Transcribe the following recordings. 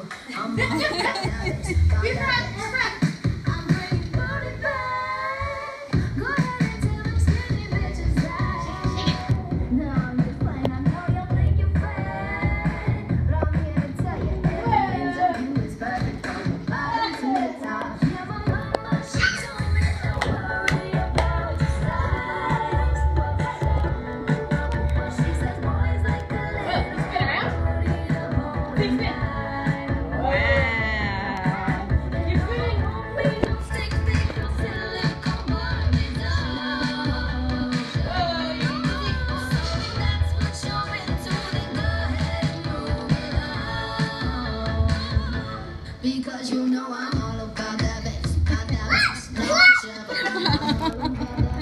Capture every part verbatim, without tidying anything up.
Because you know I'm all about that bass, about that bass, no trouble. I'm all about that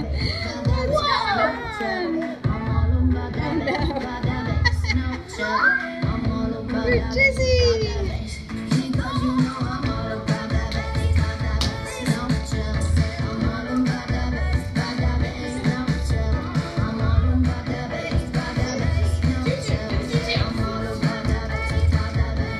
bass, about that bass, no trouble. I'm all about that bass, We're dizzy. Because you know I'm all about that bass, about that bass, no trouble. I'm all about that bass, about that bass, no trouble. I'm all about that bass, about that bass, no trouble. I'm all about that bass, about that bass.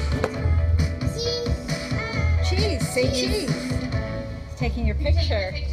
Cheese, say cheese. It's taking your picture.